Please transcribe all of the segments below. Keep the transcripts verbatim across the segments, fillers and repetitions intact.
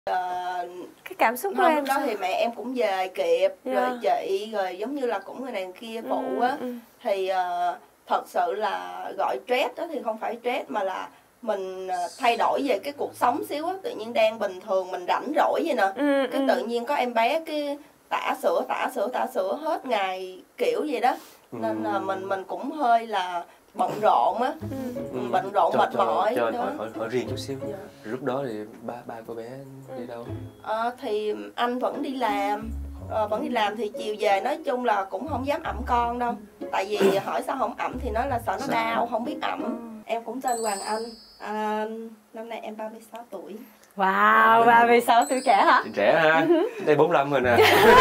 Ờ, cái cảm xúc của không, em lúc đó sao? thì mẹ em cũng về kịp, Dạ. rồi chị, rồi giống như là cũng người này kia phụ Ừ, á. ừ. Thì uh, thật sự là gọi stress đó thì không phải stress mà là mình uh, thay đổi về cái cuộc sống xíu á. Tự nhiên đang bình thường mình rảnh rỗi vậy nè, Ừ, cái ừ. tự nhiên có em bé cái tã sữa tã sữa tã sữa hết ngày kiểu vậy đó. Nên là mình mình cũng hơi là bận rộn á. Ừ. Bận rộn cho, mệt cho, mỏi cho đó. hỏi, hỏi, hỏi riêng chút xíu. Dạ. Lúc đó thì ba ba cô bé đi đâu? Ờ, thì anh vẫn đi làm, ờ, vẫn đi làm thì chiều về nói chung là cũng không dám ẵm con đâu. Tại vì hỏi sao không ẵm thì nói là sợ nó đau, không biết ẵm. Em cũng tên Hoàng Anh, à, năm nay em ba mươi sáu tuổi. Wow, ba mươi sáu tuổi trẻ hả? Trẻ ha, đây bốn mươi lăm rồi nè.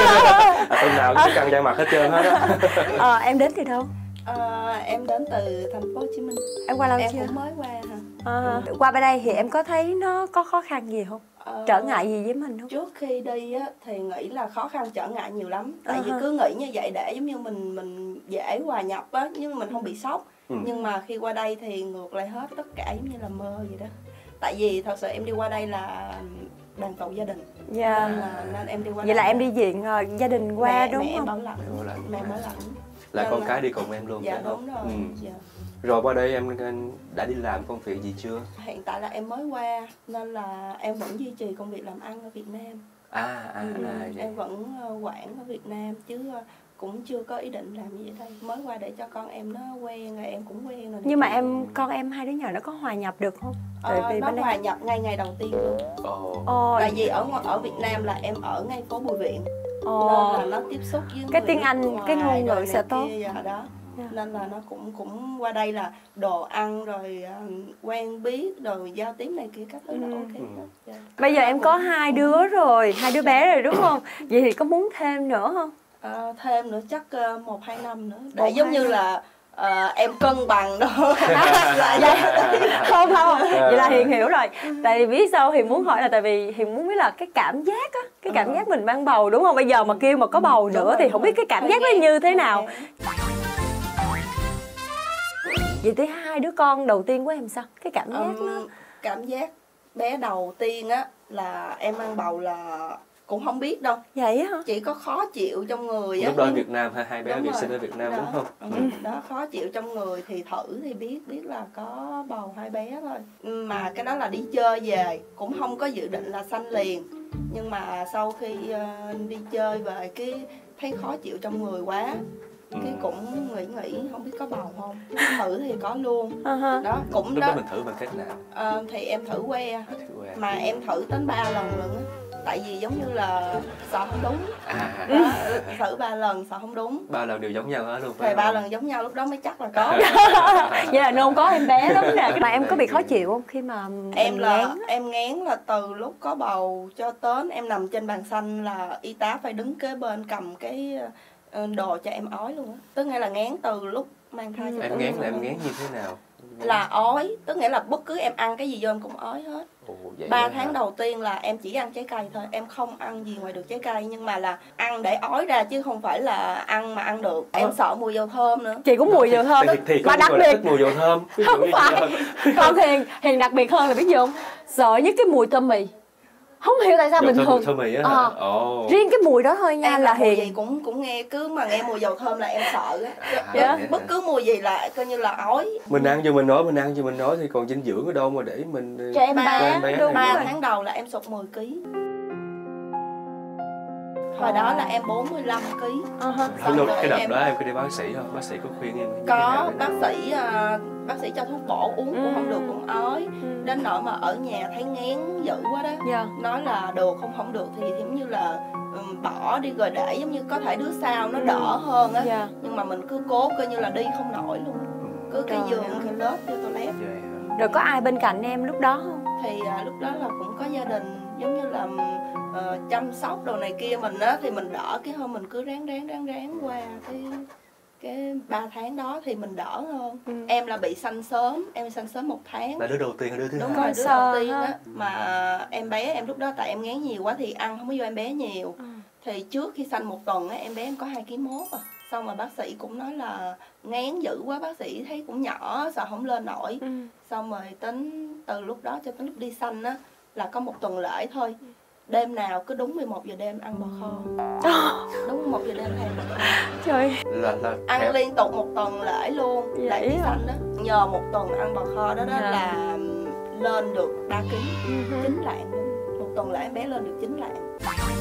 À, tuần nào cũng căng da mặt hết trơn hết á. Ờ, em đến từ đâu? Ờ, em đến từ thành phố Hồ Chí Minh. Em qua lâu Em chưa? cũng mới qua hả? À, qua bên đây thì em có thấy nó có khó khăn gì không? Ờ, Trở ngại gì với mình không? Trước khi đi á, thì nghĩ là khó khăn trở ngại nhiều lắm. Tại Uh-huh. vì cứ nghĩ như vậy để giống như mình mình dễ hòa nhập á, nhưng mình không bị sốc. Ừ. Nhưng mà khi qua đây thì ngược lại hết, tất cả giống như là mơ vậy đó. Tại vì thật sự em đi qua đây là đoàn tụ gia đình. Dạ. Nên là nên em đi qua Vậy đây là em đi viện uh, gia đình qua mẹ, đúng mẹ không? em bảo lãnh. Bảo lãnh. Mẹ bảo lãnh. Là Nên con là- cái đi cùng em luôn. Dạ phải không? đúng rồi. Ừ. Dạ. Rồi qua đây em, em đã đi làm công việc gì chưa? Hiện tại là em mới qua nên là em vẫn duy trì công việc làm ăn ở Việt Nam. À, à, Ừ, à vậy. em vẫn uh, quản ở Việt Nam chứ uh, cũng chưa có ý định làm gì ở đây. Mới qua để cho con em nó quen rồi em cũng quen rồi. Nhưng mà em con em hai đứa nhỏ nó có hòa nhập được không? Ờ, nó bên đây- hòa nhập ngay ngày đầu tiên luôn. Ồ. Ồ, Tại vì ở ở Việt Nam là em ở ngay phố Bùi Viện. ồ. Nên là nó tiếp xúc với Cái người tiếng nước Anh, ngoài cái ngôn ngữ rồi này sẽ tốt. kia dạ đó. Dạ. Nên là nó cũng cũng qua đây là đồ ăn rồi uh, quen biết rồi giao tiếp này kia các thứ là Ừ. ok hết. Dạ. Bây giờ em có hai đứa rồi, hai đứa bé rồi đúng không? Vậy thì có muốn thêm nữa không? Ờ, thêm nữa chắc uh, một hai năm nữa để Một, giống hai như năm. là uh, em cân bằng đó. Là Dạ. Không không, vậy là Hiền hiểu rồi. Tại vì biết sao Hiền muốn hỏi là tại vì Hiền muốn biết là cái cảm giác á, cái cảm Ờ. giác mình mang bầu đúng không? Bây giờ mà kêu mà có bầu Đúng nữa rồi, thì đúng không rồi. biết cái cảm Hơi giác nó ngán, như thế hơi nào. ngán. Vậy thì hai đứa con đầu tiên của em sao? Cái cảm giác Ừm, nó cảm giác bé đầu tiên á là em mang bầu là cũng không biết đâu, vậy á hả? chỉ có khó chịu trong người á. Lúc đó ở Nhưng- Việt Nam hai hai bé Đúng Việt rồi. sinh ở Việt Nam đó, đúng không? ừ, đó khó chịu trong người thì thử thì biết biết là có bầu hai bé thôi. Mà cái đó là đi chơi về cũng không có dự định là sanh liền, nhưng mà sau khi uh, đi chơi về cái thấy khó chịu trong người quá, cái cũng nghĩ nghĩ không biết có bầu không, thử thì có luôn. Uh-huh. Đó cũng Lúc đó đó mình thử bằng cách nào? ờ, thì em thử que Thử qua. mà em thử đến ba lần lận á, tại vì giống như là sợ không đúng. À, Đó, thử ba lần sợ không đúng ba lần đều giống nhau hết luôn phải thì ba không? lần giống nhau lúc đó mới chắc là có. Vậy là nôn có em bé lắm nè. Mà em có bị khó chịu không khi mà Em mình là ngán á? em ngán là từ lúc có bầu cho đến em nằm trên bàn xanh là y tá phải đứng kế bên cầm cái ờ, đồ cho em ói luôn á, tức nghĩa là ngán từ lúc mang thai cho Em tới ngán lúc là em đó. ngán như thế nào? Là ói, tức nghĩa là bất cứ em ăn cái gì vô em cũng ói hết. Ồ, vậy Ba đó tháng hả? đầu tiên là em chỉ ăn trái cây thôi, em không ăn gì ngoài được trái cây, nhưng mà là ăn để ói ra chứ không phải là ăn mà ăn được. Em sợ mùi dầu thơm nữa. Chị cũng mùi dầu thơm Thì, thì mà có đặc người là biệt thích mùi dầu thơm. Ví dụ không như phải giờ- con Hiền Hiền đặc biệt hơn là biết gì không? Sợ nhất cái mùi tôm mì. Không hiểu tại sao Dầu bình thơm, thường thơm mì á hả? Ờ. Ồ. riêng cái mùi đó thôi nha Em là là mùi gì Hiền cũng cũng nghe, cứ mà nghe mùi dầu thơm là em sợ á. Dạ. Bất cứ mùi gì là coi như là ói. Mình ăn cho mình nói, mình ăn cho mình nói thì còn dinh dưỡng ở đâu mà để mình cho em Ba- bé, em bé đúng này. Ba rồi. tháng đầu là em sụt mười ký. Hồi đó là em bốn mươi lăm ký. Uh-huh. Lúc lúc rồi cái đợt em- đó em có đi bác sĩ không? Bác sĩ có khuyên em như thế Có nào? bác sĩ à, bác sĩ cho thuốc bổ uống cũng không được, cũng ói. Ừ. Đến nỗi mà ở nhà thấy ngán dữ quá đó. Dạ. Nói là được không không được thì giống như là ừm, bỏ đi rồi để giống như có thể đứa sau nó đỡ hơn á. Dạ. Nhưng mà mình cứ cố coi như là đi không nổi luôn. Cứ cái Trời giường ơi. cái lớp vô toilet. Vậy hả? Rồi có ai bên cạnh em lúc đó không? Thì à, lúc đó là cũng có gia đình giống như là ờ, chăm sóc đồ này kia mình á, thì mình đỡ, cái hôm mình cứ ráng ráng ráng ráng qua cái cái ba tháng đó thì mình đỡ hơn. Ừ. Em là bị sanh sớm, em bị sanh sớm một tháng. Là đứa đầu tiên hay đứa thứ Đúng hai? rồi, Con đứa sơ đầu tiên ha. á. Mà em bé em lúc đó tại em ngán nhiều quá thì ăn không có vô em bé nhiều. Ừ. Thì trước khi sanh một tuần á, em bé em có hai ký mốt à. Xong mà bác sĩ cũng nói là ngán dữ quá, bác sĩ thấy cũng nhỏ sợ không lên nổi. Ừ. Xong rồi tính từ lúc đó cho tới lúc đi sanh á là có một tuần lễ thôi. đêm nào cứ đúng mười một giờ đêm ăn bò kho. Đúng mười một giờ đêm ăn bò kho. Trời. Là, là Ăn theo... liên tục một tuần lễ luôn. Lại đi xanh đó. Nhờ một tuần ăn bò kho đó đó yeah. là lên được ba ký, uh-huh. chín lạng luôn. Một tuần lễ em bé lên được chín lạng.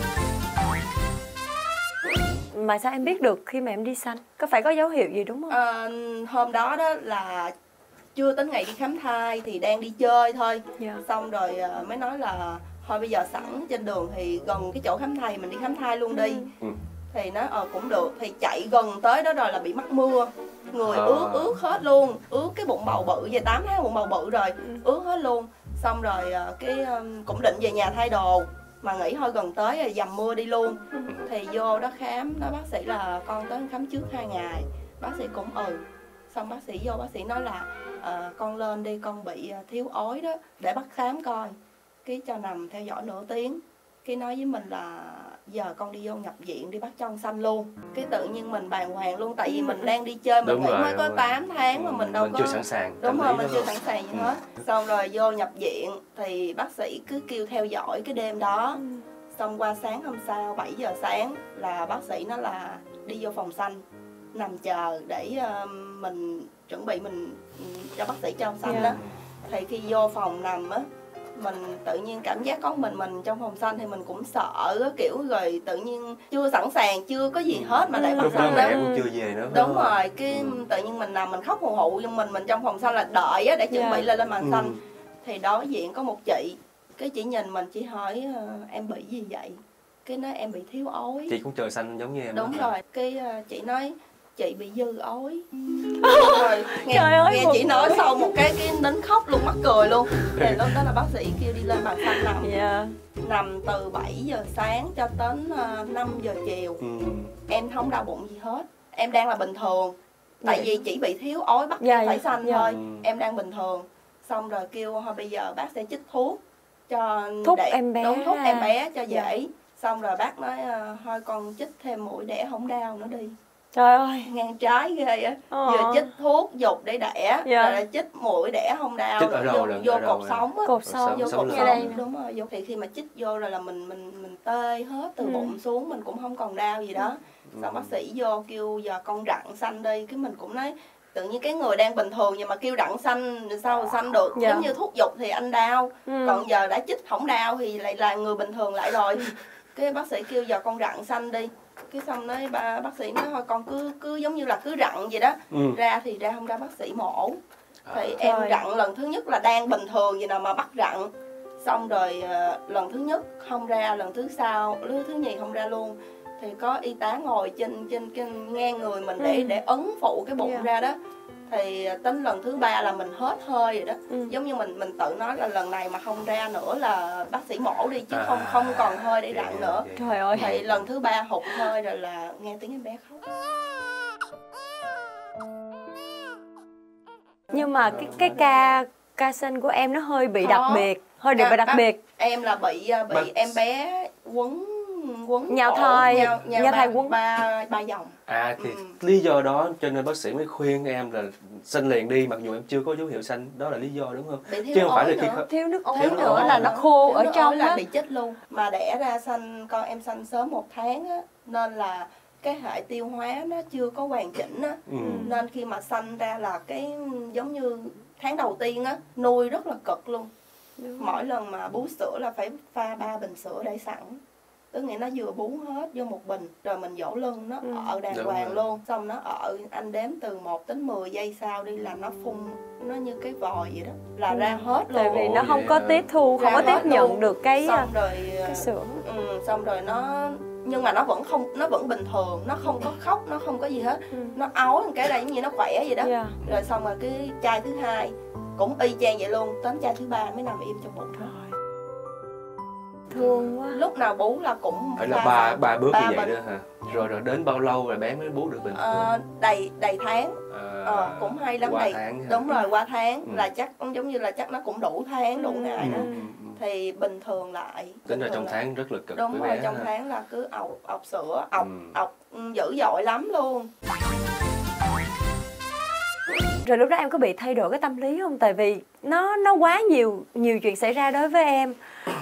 Mà sao em biết được khi mà em đi xanh? Có phải có dấu hiệu gì đúng không? À, hôm đó đó là chưa đến ngày đi khám thai thì đang đi chơi thôi. Yeah. Xong rồi mới nói là thôi bây giờ sẵn trên đường thì gần cái chỗ khám thai mình đi khám thai luôn đi. Ừ. Thì nó ờ cũng được, thì chạy gần tới đó rồi là bị mắc mưa. Người à. ướt ướt hết luôn, ướt cái bụng bầu bự, về tám tháng bụng bầu bự rồi, ừ. ướt hết luôn. Xong rồi cái cũng định về nhà thay đồ mà nghĩ thôi gần tới rồi dầm mưa đi luôn. Ừ. Thì vô đó khám, nói bác sĩ là con tới khám trước hai ngày. Bác sĩ cũng ừ. Xong bác sĩ vô bác sĩ nói là à, con lên đi, con bị thiếu ói đó, để bác khám coi. Cái cho nằm theo dõi nửa tiếng. Cái nói với mình là giờ con đi vô nhập viện đi, bác cho con xanh luôn. Cái tự nhiên mình bàng hoàng luôn, tại vì mình đang đi chơi, mình nghĩ mới có tám tháng mà mình đâu mình có chưa sẵn sàng. Đúng rồi, mình chưa sẵn sàng gì hết. Xong rồi vô nhập viện thì bác sĩ cứ kêu theo dõi cái đêm đó. Xong qua sáng hôm sau bảy giờ sáng là bác sĩ nói là đi vô phòng xanh nằm chờ để uh, mình chuẩn bị mình cho bác sĩ cho xanh yeah. đó. Thì khi vô phòng nằm á, mình tự nhiên cảm giác có mình mình trong phòng xanh thì mình cũng sợ á, kiểu rồi tự nhiên chưa sẵn sàng, chưa có gì hết mà lại bắt xanh đó. Cũng chưa về nữa. Đúng đó. Rồi, cái ừ. tự nhiên mình nằm mình khóc hù hụ, nhưng mình mình trong phòng xanh là đợi á để chuẩn yeah. bị lên lên màn ừ. xanh. Thì đối diện có một chị, cái chị nhìn mình, chị hỏi uh, em bị gì vậy? Cái nói em bị thiếu ói. Chị cũng chờ xanh giống như em. Đúng đó. Rồi, cái uh, chị nói chị bị dư ói. Rồi nghe, trời ơi, nghe chị nói sau một cái cái đến khóc luôn, mắc cười luôn. Thì lúc đó là bác sĩ kêu đi lên bàn xanh nằm. Yeah. Nằm từ bảy giờ sáng cho đến uh, năm giờ chiều. Ừ. Em không đau bụng gì hết. Em đang là bình thường. Tại yeah. vì chỉ bị thiếu ói bắt yeah, phải xanh yeah. thôi. Ừ. Em đang bình thường. Xong rồi kêu thôi bây giờ bác sẽ chích thuốc cho thuốc để em bé. Đúng, thuốc em bé cho dễ. Yeah. Xong rồi bác nói uh, thôi con chích thêm mũi đẻ không đau nữa đi. Trời ơi, ngang trái ghê á. Ờ. Vừa chích thuốc dục để đẻ, dạ. Rồi chích mũi đẻ không đau, chích ở đâu, vô, vô cột sống á, cột sống, vô sống cột sống, sống. Đúng rồi, vô thì khi mà chích vô rồi là mình mình mình tê hết từ ừ. bụng xuống, mình cũng không còn đau gì đó. Ừ. Xong bác sĩ vô kêu giờ con rặn xanh đi, cái mình cũng nói tự nhiên cái người đang bình thường nhưng mà kêu rặn xanh sao mà xanh được, dạ. Giống như thuốc dục thì anh đau, ừ. còn giờ đã chích không đau thì lại là người bình thường lại rồi. Cái bác sĩ kêu giờ con rặn xanh đi. Cái xong nói ba bác sĩ nói thôi con cứ cứ giống như là cứ rặn vậy đó. Ừ. Ra thì ra không ra bác sĩ mổ. Thì à. em rồi. Rặn lần thứ nhất là đang bình thường vậy nào mà bắt rặn. Xong rồi uh, lần thứ nhất không ra, lần thứ sau, lần thứ nhì không ra luôn. Thì có y tá ngồi trên trên, trên ngang người mình để ừ. để ấn phụ cái bụng yeah. ra đó. Thì tính lần thứ ba là mình hết hơi rồi đó. Ừ. Giống như mình mình tự nói là lần này mà không ra nữa là bác sĩ mổ đi chứ à, không không còn hơi để rặn nữa. Trời ơi. Thì lần thứ ba hụt hơi rồi là nghe tiếng em bé khóc. Nhưng mà cái cái ca ca sinh của em nó hơi bị khó. Đặc biệt, hơi bị đặc biệt. Em là bị bị bác... em bé quấn quấn nhau thai nhau, nhau, nhau ba, thai quấn ba ba vòng. À thì ừ. lý do đó cho nên bác sĩ mới khuyên em là sinh liền đi, mặc dù em chưa có dấu hiệu xanh, đó là lý do đúng không? Chứ không phải là khi nữa. thiếu nước ối thiếu nữa là nó khô ở trong là bị chết luôn. Mà đẻ ra sanh con em sanh sớm một tháng á, nên là cái hệ tiêu hóa nó chưa có hoàn chỉnh á, ừ. nên khi mà sanh ra là cái giống như tháng đầu tiên á nuôi rất là cực luôn. Đúng. Mỗi lần mà bú sữa là phải pha ba bình sữa để sẵn. Tức nghĩa nó vừa bú hết vô một bình, rồi mình dỗ lưng nó ừ. ở đàng hoàng luôn. Xong nó ở, anh đếm từ một đến mười giây sau đi là nó phun, nó như cái vòi vậy đó, là ừ. ra hết luôn. Tại vì nó không có tiếp thu, không có tiếp nhận luôn. Được cái xong rồi cái sữa. Ừ, xong rồi nó nhưng mà nó vẫn không, nó vẫn bình thường, nó không có khóc, nó không có gì hết. Ừ. Nó ói một cái là giống như nó khỏe vậy đó. Yeah. Rồi xong rồi cái chai thứ hai cũng y chang vậy luôn, đến chai thứ ba mới nằm im trong bụng thôi. Thương quá. Lúc nào bú là cũng phải là ba ba bước ba như vậy bình. Đó hả? Rồi rồi đến bao lâu rồi bé mới bú được bình thường? Ờ, đầy đầy tháng. À, ờ, cũng hay lắm đầy. Đúng rồi, qua tháng ừ. là chắc giống như là chắc nó cũng đủ tháng đủ ngày ừ. đó. Ừ. Thì bình thường lại. Tính là trong lại. Tháng rất là cực. Đúng với rồi, bé trong hả? Tháng là cứ ọc ọc sữa, ọc ừ. ọc dữ dội lắm luôn. Rồi lúc đó em có bị thay đổi cái tâm lý không? Tại vì nó nó quá nhiều nhiều chuyện xảy ra đối với em.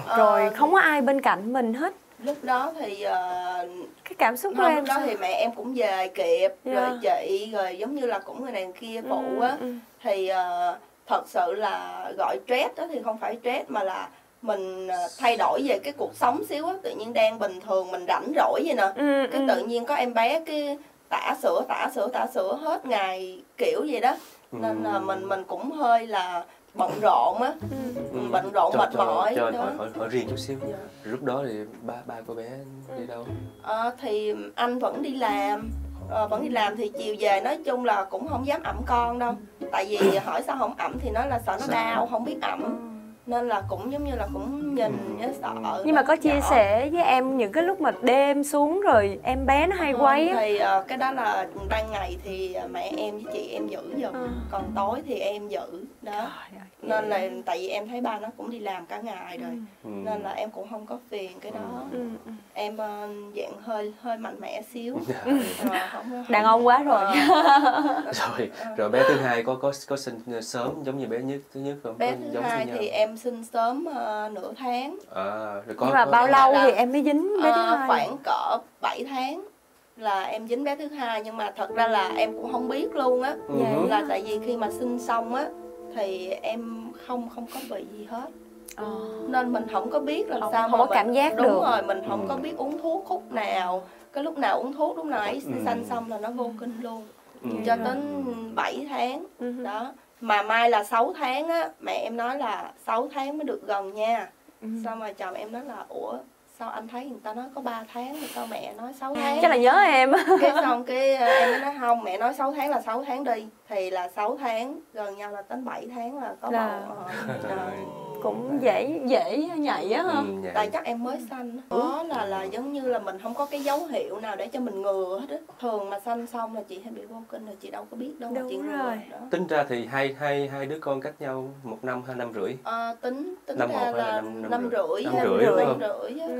rồi Ờ, không có ai bên cạnh mình hết. Lúc đó thì uh, Cái cảm xúc của không, em lúc đó sao? thì mẹ em cũng về kịp, Dạ. rồi chị, rồi giống như là cũng người này người kia phụ Ừ, á. ừ. Thì uh, thật sự là gọi stress đó thì không phải stress mà là mình uh, thay đổi về cái cuộc sống xíu á. Tự nhiên đang bình thường mình rảnh rỗi vậy nè, Ừ, cái ừ. tự nhiên có em bé cái tã sữa tã sữa tã sữa hết ngày kiểu vậy đó. Nên là mình mình cũng hơi là bận rộn á. Ừ. Bận rộn cho, mệt cho, mỏi cho đó. hỏi, hỏi, hỏi riêng chút xíu. Dạ. Lúc đó thì ba ba cô bé đi đâu? Ờ, thì anh vẫn đi làm, ờ, vẫn đi làm thì chiều về nói chung là cũng không dám ẵm con đâu. Tại vì hỏi sao không ẵm thì nói là sợ nó Sợ. đau, không biết ẵm. Nên là cũng giống như là cũng nhìn với sợ. Nhưng mà có nó chia nhỏ. sẻ với em những cái lúc mà đêm xuống rồi em bé nó hay Không, quấy á. thì ờ, cái đó là ban ngày thì mẹ em với chị em giữ giùm, Ừ. còn tối thì em giữ đó. Trời ơi. Nên là tại vì em thấy ba nó cũng đi làm cả ngày rồi, Ừ. nên là em cũng không có phiền cái đó. Ừ, ừ. Em uh, dạng hơi hơi mạnh mẽ xíu. Ừ. Rồi, không, Đàn ông quá rồi. Ờ, Rồi, rồi bé thứ hai có có có sinh sớm giống như bé nhất thứ nhất không? bé Có thứ giống hai như nhau? thì em sinh sớm uh, nửa tháng. À, rồi có, Nhưng mà có, bao có... lâu là- thì em mới dính bé thứ Ờ, hai? khoảng cỡ bảy tháng là em dính bé thứ hai, nhưng mà thật ra là em cũng không biết luôn á. Ừ. Dạ. Là tại vì khi mà sinh xong á thì em không không có bị gì hết, Ờ. nên mình không có biết làm Không- sao không mà có cảm mình- giác đúng được. rồi, mình không Ừ. có biết uống thuốc khúc nào, cái lúc nào uống thuốc lúc nào ấy Ừ. sanh xong là nó vô kinh luôn. Ừ. Cho đến bảy tháng Ừ. đó. Mà mai là sáu tháng á, mẹ em nói là sáu tháng mới được gần nha. Ừ. Xong rồi chồng em nói là ủa sao anh thấy người ta nói có ba tháng mà sao mẹ nói sáu tháng? Chắc là nhớ em. Cái xong cái ờ, em mới nói không, mẹ nói sáu tháng là sáu tháng đi. Thì là sáu tháng, gần nhau là đến bảy tháng là có Là- bầu. Ờ, Trời ờ. ơi. Cũng dễ dễ nhạy á ha. Ừ, vậy. Tại chắc em mới sanh. Đó là là giống như là mình không có cái dấu hiệu nào để cho mình ngừa hết á. Thường mà sanh xong là chị hay bị vô kinh là chị đâu có biết đâu mà Đúng chị ngừa rồi. đó. Tính ra thì hai hai hai đứa con cách nhau một năm hai năm rưỡi. Ờ, tính tính Năm ra một hay là là năm- năm năm rưỡi? rưỡi, Năm năm rưỡi, rưỡi, đúng năm không? rưỡi á. Ừ.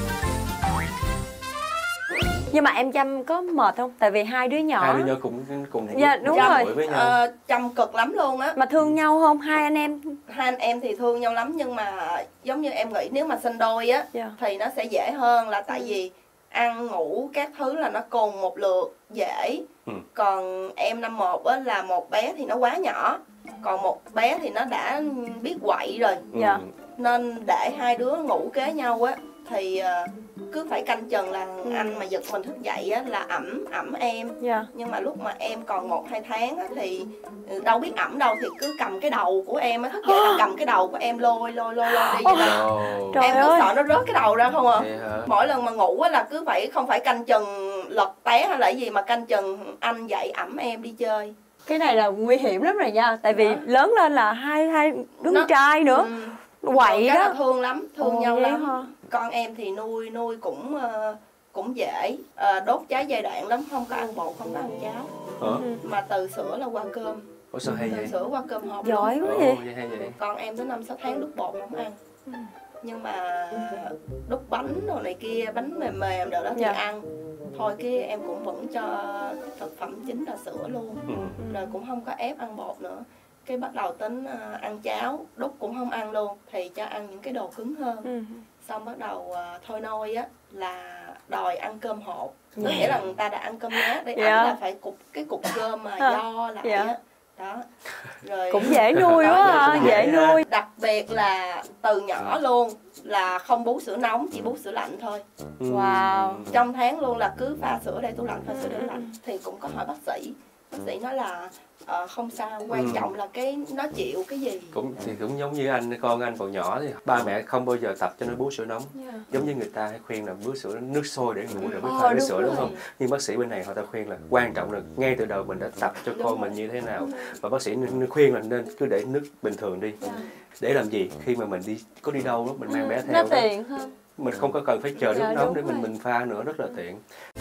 Nhưng mà em chăm có mệt không? Tại vì hai đứa nhỏ. Hai đứa nhỏ cùng cùng Dạ, đúng một rồi. tuổi với nhau. Ờ, chăm cực lắm luôn á. Mà thương nhau không? Hai anh em. Hai anh em thì thương nhau lắm, nhưng mà giống như em nghĩ nếu mà sinh đôi á Dạ. thì nó sẽ dễ hơn, là tại Ừ. vì ăn ngủ các thứ là nó cùng một lượt dễ. Ừ. Còn em năm một á là một bé thì nó quá nhỏ, còn một bé thì nó đã biết quậy rồi, Dạ. Ừ. nên để hai đứa ngủ kế nhau á thì ờ, cứ phải canh chừng là Ừ. anh mà giật mình thức dậy á là ẩm ẩm em. Dạ. Nhưng mà lúc mà em còn một hai tháng á thì đâu biết ẩm đâu, thì cứ cầm cái đầu của em á, thức dậy là cầm cái đầu của em lôi lôi lôi lôi đi vậy đó. Ồ. Trời Em cứ ơi. sợ nó rớt cái đầu ra không à. Vậy hả? Mỗi lần mà ngủ á là cứ phải không phải canh chừng lật té hay là cái gì, mà canh chừng anh dậy ẩm em đi chơi. Cái này là nguy hiểm lắm rồi nha. Tại vì Đó. lớn lên là hai hai đứa Nó- trai nữa. Ừ. Quậy Cái đó. là thương lắm, thương Ồ, nhau vậy lắm. hả? Con em thì nuôi nuôi cũng ờ, cũng dễ, Ờ, đốt cháy giai đoạn lắm, không có ăn bột, không có ăn cháo, Hả? mà từ sữa là qua cơm, Ủa sao hay từ vậy? sữa qua cơm hộp. Giỏi luôn. quá Ồ, vậy. vậy hay vậy? Con em tới năm sáu tháng đút bột không ăn, nhưng mà đút bánh đồ này kia, bánh mềm mềm đồ đó thì Dạ. ăn. Thôi cái em cũng vẫn cho thực phẩm chính là sữa luôn, Ừ. rồi cũng không có ép ăn bột nữa. Cái bắt đầu tính ờ, ăn cháo, đút cũng không ăn luôn, thì cho ăn những cái đồ cứng hơn. Ừ. Xong bắt đầu ờ, thôi nôi á là đòi ăn cơm hột, có Dạ. nghĩa là người ta đã ăn cơm nát để Dạ. ăn là phải cục cái cục cơm mà À, do lại dạ. á. Đó. Rồi Cũng dễ nuôi quá ha, Cũng dễ dễ ha. nuôi. đặc biệt là từ nhỏ luôn là không bú sữa nóng, chỉ bú sữa lạnh thôi. Ừ. Wow. Trong tháng luôn là cứ pha sữa để tủ lạnh, pha sữa để tủ lạnh. Thì cũng có hỏi bác sĩ, bác sĩ nói là ờ, không sao, quan Ừ. trọng là cái nó chịu cái gì. Cũng thì cũng giống như anh, con anh còn nhỏ thì ba mẹ không bao giờ tập cho nó bú sữa nóng. Dạ. Giống như người ta hay khuyên là bú sữa nước sôi để ngủ rồi mới Ờ, pha nước đúng sữa đúng rồi. không? Nhưng bác sĩ bên này họ ta khuyên là quan trọng là ngay từ đầu mình đã tập cho Đúng con rồi. mình như thế nào. Và bác sĩ nên khuyên là nên cứ để nước bình thường đi. Để làm gì? Khi mà mình đi có đi đâu đó, mình mang bé Nó theo đó, tiện hơn. mình không có cần phải chờ Dạ, nước nóng đúng để mình rồi. mình pha nữa, rất là tiện.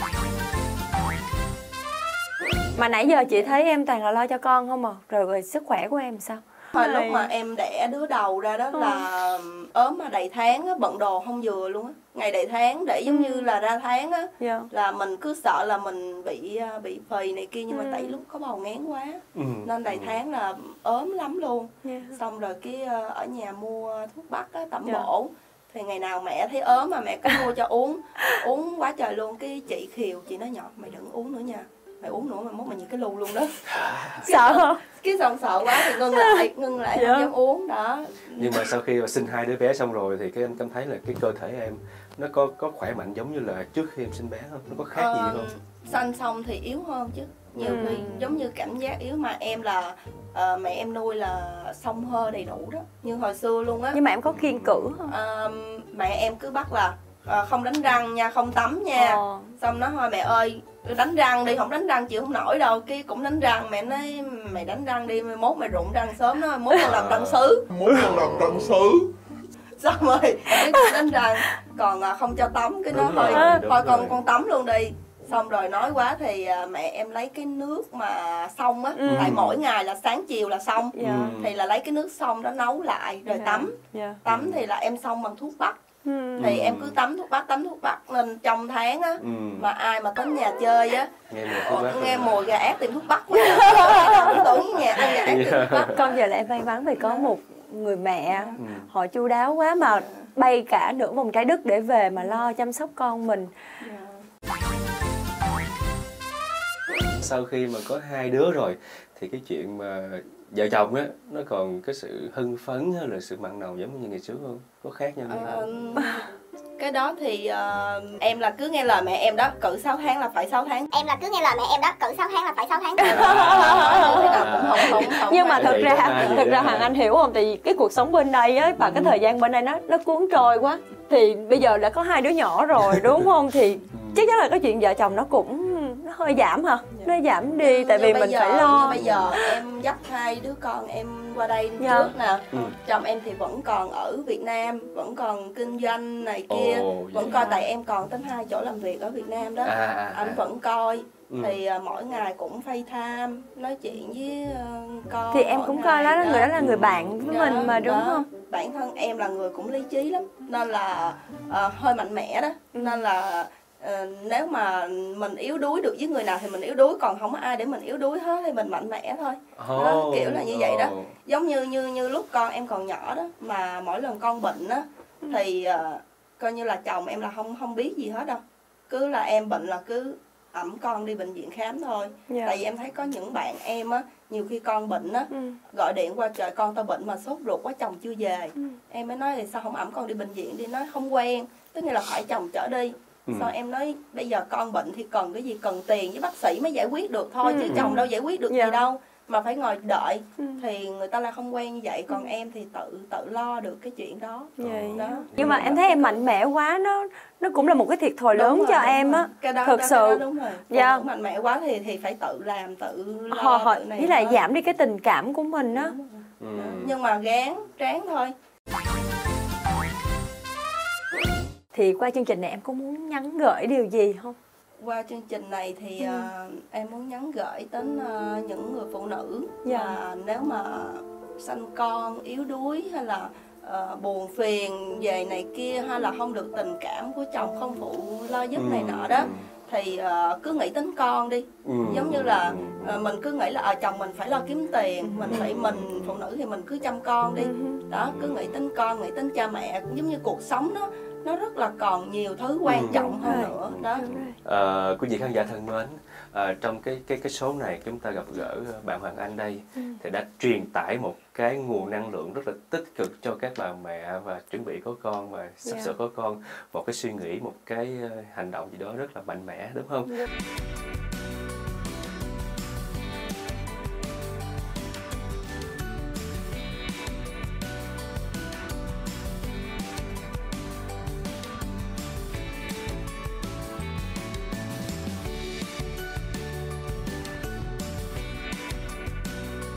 Mà nãy giờ chị thấy em toàn là lo cho con không à. Rồi, rồi sức khỏe của em sao? Hồi lúc Rồi. mà em đẻ đứa đầu ra đó Ừ. là ốm mà đầy tháng á, bận đồ không vừa luôn á. Ngày đầy tháng để giống Ừ. như là ra tháng á, Dạ. là mình cứ sợ là mình bị à, bị phì này kia, nhưng Ừ. mà tại lúc có bầu ngán quá Ừ. nên đầy Ừ. tháng là ốm lắm luôn. Dạ. Xong rồi cái à, ở nhà mua thuốc bắc á, tẩm Dạ. bổ, Thì ngày nào mẹ thấy ốm mà mẹ cứ mua cho uống, uống quá trời luôn. Cái chị Khiều chị nói nhỏ mày đừng uống nữa nha, mày uống nữa mà mốt mày như cái lu luôn đó. Sợ không? Cái xong sợ quá thì ngưng lại, ngưng lại Dạ. không dám uống đó. Nhưng mà sau khi mà sinh hai đứa bé xong rồi thì cái em cảm thấy là cái cơ thể em nó có có khỏe mạnh giống như là trước khi em sinh bé không? Nó có khác gì Ờ, không? Sanh xong thì yếu hơn chứ. Nhiều Ừ. khi giống như cảm giác yếu mà em là ờ, mẹ em nuôi là xông hơi đầy đủ đó. Như hồi xưa luôn á. Nhưng mà em có kiêng cữ không? Ờ, mẹ em cứ bắt là ờ, không đánh răng nha, không tắm nha. Ờ. Xong nói thôi mẹ ơi đánh răng đi, không đánh răng chịu không nổi đâu. Cái cũng đánh răng, mẹ nói mày đánh răng đi, mai mốt mày rụng răng sớm đó, mốt con làm răng sứ. Mốt con làm răng sứ. Xong rồi cái cũng đánh răng, còn à, không cho tắm, cái nó Đúng thôi rồi, đúng thôi con rồi. con tắm luôn đi. Xong rồi nói quá thì à, mẹ em lấy cái nước mà xông á, Ừ. tại mỗi ngày là sáng chiều là xông. Dạ. Ừ. Thì là lấy cái nước xông đó nấu lại rồi Dạ. tắm. Dạ. Tắm thì là em xông bằng thuốc bắc. Ừ. Thì em cứ tắm thuốc bắc, tắm thuốc bắc nên trong tháng á, Ừ. mà ai mà đến nhà chơi á, Nghe mùi thuốc bắc nghe rồi. mùi gà ác tìm thuốc bắc quá. Tưởng nhà ăn gà ác tìm thuốc bắc. Con giờ là em may mắn vì có một người mẹ Ừ. họ chu đáo quá mà bay cả nửa vòng trái đất để về mà lo chăm sóc con mình. Sau khi mà có hai đứa rồi thì cái chuyện mà vợ chồng á nó còn cái sự hưng phấn hay là sự mặn nồng giống như ngày trước không? Có khác nhau gì Ờ, không? cái đó thì ờ, em là cứ nghe lời mẹ em đó, cự sáu tháng là phải sáu tháng. Em là cứ nghe lời mẹ em đó, cự sáu tháng là phải sáu tháng. Thế nào cũng không không không Nhưng mà hay. thật Vậy ra đó ha, vậy thật đó ra ha. Hoàng Anh hiểu không? Tại vì cái cuộc sống bên đây á và cái thời gian bên đây nó nó cuốn trôi quá. Thì bây giờ đã có hai đứa nhỏ rồi đúng không? Thì chắc chắn là cái chuyện vợ chồng nó cũng nó hơi giảm hả? Nó giảm đi tại Như vì bây mình giờ, phải lo. như bây giờ em dắt hai đứa con em qua đây Dạ. trước nè. Ừ. Chồng em thì vẫn còn ở Việt Nam, vẫn còn kinh doanh này kia, Ồ, vẫn vậy coi hả? tại em còn tính hai chỗ làm việc ở Việt Nam đó. À, à, à. Anh vẫn coi. Ừ. Thì à, mỗi ngày cũng FaceTime nói chuyện với ờ, con. Thì em mỗi cũng coi ngày đó, người đó là người bạn với Đó, mình mà đúng đó. không? Bản thân em là người cũng lý trí lắm nên là ờ, hơi mạnh mẽ đó, nên là ờ, nếu mà mình yếu đuối được với người nào thì mình yếu đuối, còn không có ai để mình yếu đuối hết thì mình mạnh mẽ thôi. Đó, Oh, kiểu là như vậy đó. oh. Giống như như như lúc con em còn nhỏ đó, mà mỗi lần con bệnh á thì ờ, coi như là chồng em là không không biết gì hết đâu, cứ là em bệnh là cứ ẵm con đi bệnh viện khám thôi. Dạ. Tại vì em thấy có những bạn em á, nhiều khi con bệnh á, Ừ. gọi điện qua trời con tao bệnh mà sốt ruột quá chồng chưa về. Ừ. Em mới nói thì sao không ẵm con đi bệnh viện đi, nói không quen, tức nghĩa là phải chồng chở đi. Ừ. Sao em nói bây giờ con bệnh thì cần cái gì, cần tiền với bác sĩ mới giải quyết được thôi, Ừ. chứ chồng đâu giải quyết được Dạ. gì đâu mà phải ngồi đợi. Ừ. Thì người ta là không quen như vậy, còn em thì tự tự lo được cái chuyện đó. Vậy. Đó. Nhưng mà em thấy em mạnh mẽ quá, nó nó cũng là một cái thiệt thòi Đúng lớn rồi, cho đúng em rồi. á. Cái đó, Thật đó, sự. cái đó đúng rồi. Dạ. Phụ nữ mạnh mẽ quá thì thì phải tự làm, tự lo, Họ họ tự này với lại thôi. giảm đi cái tình cảm của mình á. Ừ. Nhưng mà gán ráng thôi. Thì qua chương trình này em có muốn nhắn gửi điều gì không? Qua chương trình này thì Ừ. ờ, em muốn nhắn gửi đến ờ, những người phụ nữ Dạ. mà nếu mà sanh con yếu đuối hay là ờ, buồn phiền về này kia, hay là không được tình cảm của chồng, không phụ lo giúp này nọ đó, thì ờ, cứ nghĩ đến con đi. Ừ. Giống như là Ừ. ờ, mình cứ nghĩ là ở chồng mình phải lo kiếm tiền, mình phải mình phụ nữ thì mình cứ chăm con đi. Đó, cứ nghĩ đến con, nghĩ đến cha mẹ, giống như cuộc sống nó nó rất là còn nhiều thứ quan Ừ. trọng hơn Rồi. nữa đó. Ờ, quý vị khán giả thân mến, ờ, trong cái cái cái số này chúng ta gặp gỡ bạn Hoàng Anh đây thì đã truyền tải một cái nguồn năng lượng rất là tích cực cho các bà mẹ và chuẩn bị có con và sắp Dạ. sửa có con, một cái suy nghĩ, một cái ờ, hành động gì đó rất là mạnh mẽ, đúng không?